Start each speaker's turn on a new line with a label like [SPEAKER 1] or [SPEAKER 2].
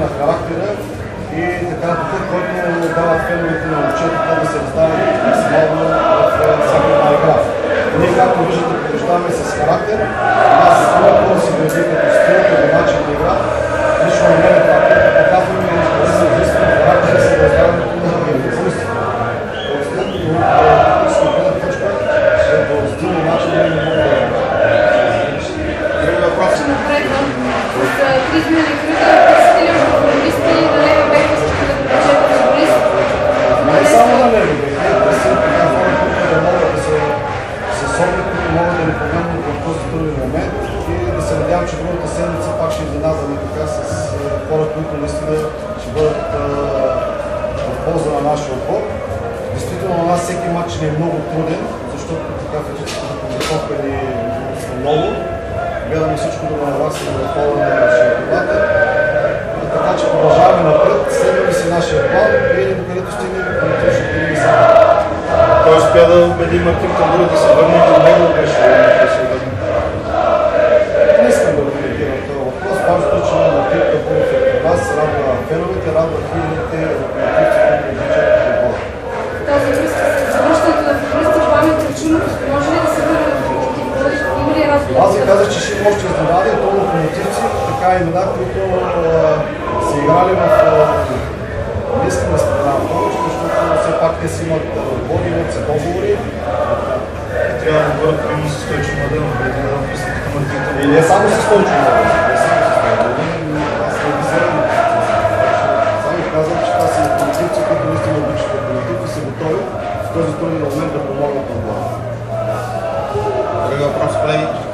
[SPEAKER 1] характера и така духа, който дават феновете на момчетата да се раздават максимално в всяка една игра. Ние, както виждате, побеждаваме с характер. Аз много по-да си гради като стил, като начин на игра. Лично на мен това, което показваме и да се изисква характер и се раздаването на футболистите. Стилно начин да не мога да игра.
[SPEAKER 2] Други въпроси?
[SPEAKER 3] Напредно, с 3 изминали кръга, стиля футболисти на лева бек искате да продължете футболист.
[SPEAKER 1] Не само на лева бек, да са така хора, които да могат да се собят, които могат да ни помогнат в този труден момент и да се надявам, че другата седмица пак ще изненадаме така с хора, които наистина ще бъдат в полза на нашия отбор. Действително на нас всеки матч ни е много труден, защото така физическата подготовка ни е много. Гледаме всичко да навласим в хода на шампионата. Така че продължаваме напред, следваме си нашия план и докъдето стигнем, който ще бъдем и сега.
[SPEAKER 2] Той успя да убеди Мартин Кандура да се върне към него, беше да се върне.
[SPEAKER 1] Не искам да коментирам този въпрос. Важното е, че Мартин Кандура е при нас, радва феновете, радва хилядите локомотивци, които обичат футбола.
[SPEAKER 3] Тази връзка с завръщането на футболисти Пламен Крачунов, може ли да се върне в Локомотив Пловдив? Има ли разговор?
[SPEAKER 1] Аз ви казах, че ще има още изненади, то локомотивци, така имена, които са играли в... Не искам да споменавам повече, защото все пак те си имат отбори, имат се договори.
[SPEAKER 2] Трябва да бъдат примерно с Стойчо Младенов, преди да написнат към Мартин Кандура.
[SPEAKER 1] И не само с Стойчо Младенов, не само с Стойчо. Аз не ги съм. Само ви казвам, че това са локомотивци, които наистина обичат локомотив и са готови в този труден момент да помогнат на отбора.
[SPEAKER 2] Други въпрос, колеги?